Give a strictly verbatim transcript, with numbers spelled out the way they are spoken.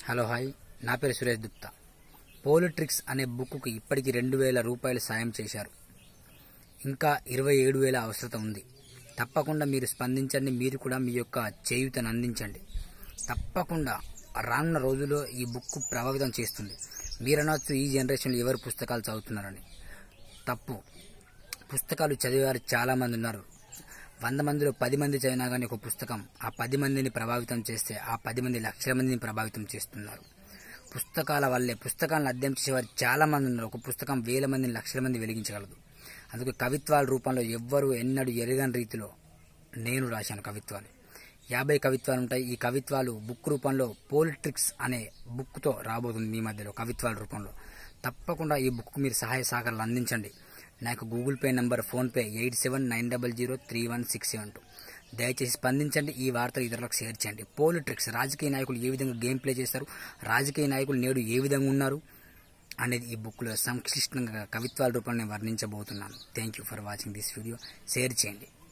Hello hi, నా పేరు సురేష్ గుప్తా. పోలిట్రిక్స్ అనే బుక్కు ఇప్పటికి రెండు వేల రూపాయలు సాయం చేశారు. ఇంకా ఇరవై ఏడు వేల అవసరం ఉంది. తప్పకుండా మీరు స్పందించండి. మీరు కూడా మీ యొక్క చేయూతను అందించండి. తప్పకుండా రానున్న రోజుల్లో ఈ బుక్ ప్రభావితం చేస్తుంది. మీరు అనొచ్చు, ఈ జనరేషన్లో ఎవరు పుస్తకాలు చదువుతున్నారని. తప్పు. పుస్తకాలు చదివేవారు చాలామంది ఉన్నారు. వంద మందిలో పది మంది చదివినా కానీ ఒక పుస్తకం ఆ పది మందిని ప్రభావితం చేస్తే ఆ పది మంది లక్షల మందిని ప్రభావితం చేస్తున్నారు. పుస్తకాల వల్లే పుస్తకాలను అధ్యయనం చేసేవారు చాలా మంది ఉన్నారు. ఒక పుస్తకం వేల మందిని లక్షల మంది వెలిగించగలదు. అందుకే కవిత్వాల రూపంలో ఎవ్వరూ ఎన్నడూ ఎరగని రీతిలో నేను రాశాను కవిత్వాలు. యాభై కవిత్వాలు ఉంటాయి. ఈ కవిత్వాలు బుక్ రూపంలో పోలిట్రిక్స్ అనే బుక్తో రాబోతుంది మీ మధ్యలో కవిత్వాల రూపంలో. తప్పకుండా ఈ బుక్ మీరు సహాయ సహకారాలు అందించండి. నాకు Google Pay number, PhonePe eight seven nine double zero three one six seven two. దయచేసి స్పందించండి. ఈ వార్తలు ఇతరులకు షేర్ చేయండి. పోలిట్రిక్స్, రాజకీయ నాయకులు ఏ విధంగా గేమ్ ప్లే చేస్తారు, రాజకీయ నాయకులు నేడు ఏ విధంగా ఉన్నారు అనేది ఈ బుక్లో సంక్లిష్టంగా కవిత్వాల రూపంలో వర్ణించబోతున్నాను. Thank you for watching this video. Share చేయండి.